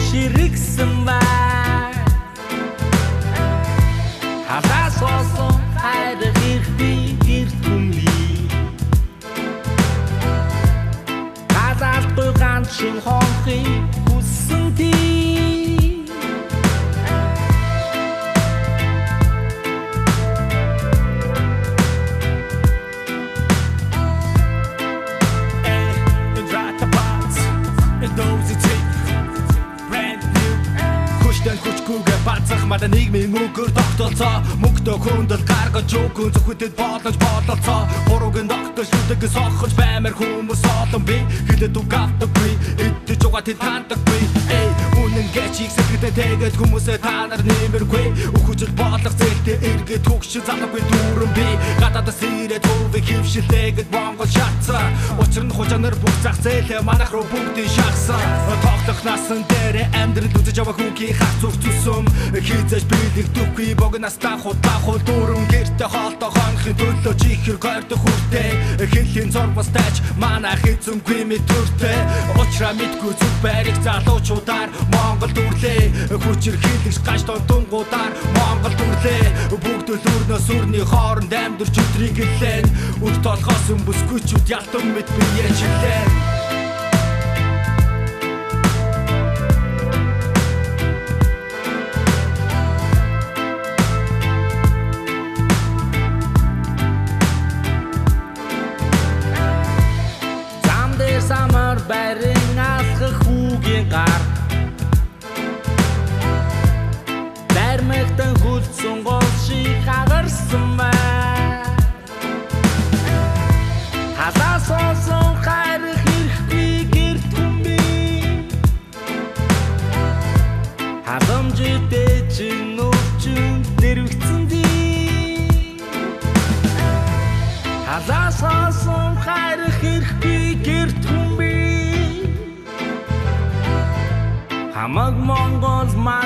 ширэгсэн бай хадаас болсон хайр хэрхий гэр түмний газалгүй ганцхан хонхын хүссэн тий Бацах мада нийгмийн мөнгөөр тогтолцоо мөнгөтэй хүндэл гаргаж өгөн зөвхөдөд боолож бололцоо гурвын доктор шүдэг сохож баймар хүмүүс олон би хилэд угаадаггүй идэж угаа тэд таандаггүй үнэн гэчиг сэхэдэ тэгээд хүмүүсээ та нар нэмэргүй өгөжл боолох зэлтэй эргээд төгшин залахгүй дүүрэн би гадаадас ирээд хөвөг хөвшилтэйгэд Монгол шатсан учир нь хужаанаар бүх зах зээлээ манайх руу бүгдийг шахсан тоглох насан дээр амьдрал үзэж яваа хүүгийн хах зүг зүсэм хизэж бэлэгдэхгүй богнастаа худаа дүүрэн гэрте хоолтой хонхын төлөө чихэр гойрдох хүртэй хэлхийн зурвас тааж манайх эзэмгүй мэтүртэй учраа мэдгүй зүг байрыг залуучуудаар Монгол дүрлээ хүчээр хилэгч гаш дунгуудаар Монгол дүрлээ бүгд л өрнөөс өрний хооронд амьдарч өдрийг гэлэн үр толгоос өмбөсгүйчүүд ялтан мэд бие жилэн Самар барин алхах хүүгийн гар Дармэгтэн хүлцэн гол шиг хагарсан бай Хасаас олсон хайр хэрхий гэр түмний Халамжитэй чин өвчин дэрвэгцэн ди Хасаас олсон хайр хэрхий гэр түмний Хамаг Монгол